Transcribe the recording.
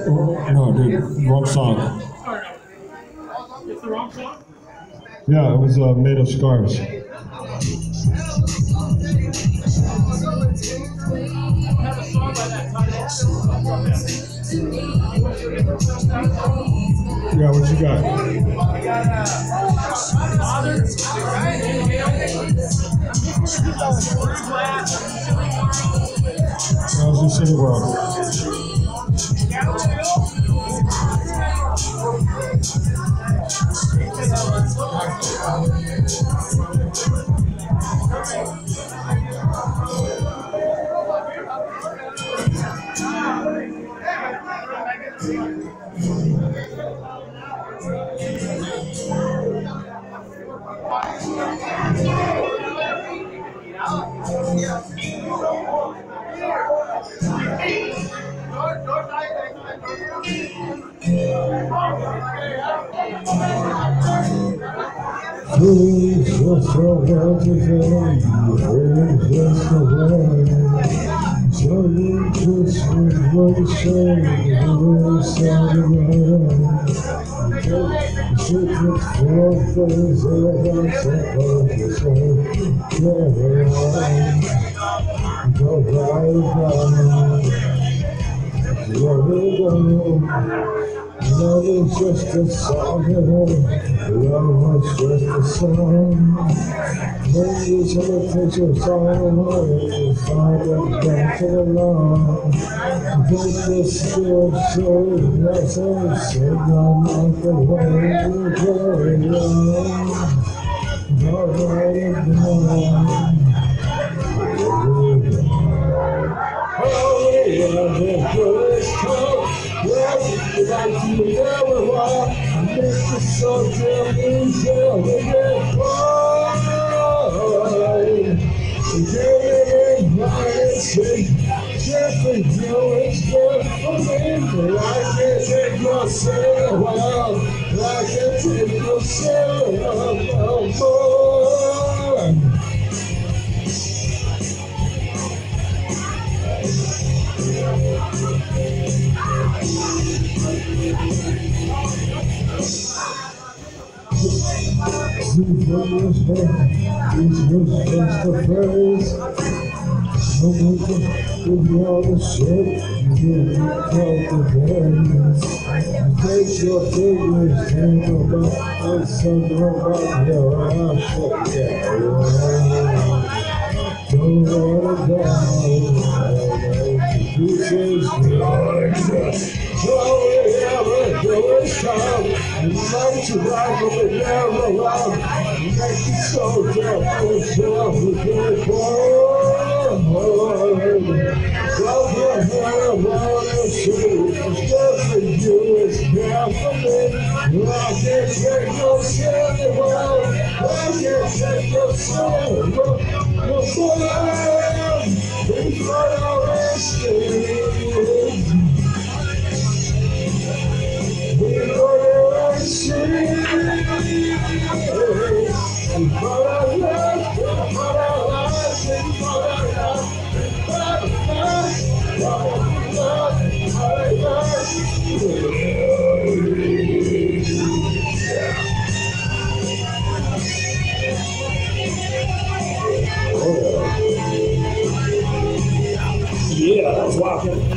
No, dude, wrong song. It's the wrong song? Yeah, it was Made of Scars. Have a song by that title. Yeah, what you got? I got Father, How's the city world? Please just so hard to say, it's just a word. So you just what you say, the way sound of my secrets for things that I'm supposed to say. Carry on, go right on. Love is just a song, love is just a song. When you take a picture song, find it dancing along. This is still so blessed, so I'm not the way to carry on. Go right on. Oh, yeah, the first time. Well, like you never want, make it so damn easy to get by. Getting privacy, just for you, it's good for me. I can't take myself out, I can't take myself out. These was just the phrase. No one can give you all the shit. You can't count the days. Take your fingers, think about what's about your ass. Don't let it down. This is yours. Oh, yeah, do it come. You love to ride, but it never run. Make it so damn yourself with your phone. Love your hair, want to see. It's good for you, it's bad for me. I can't take no shit anymore. I can't take no shit anymore. Before I rest Yeah, that's walking.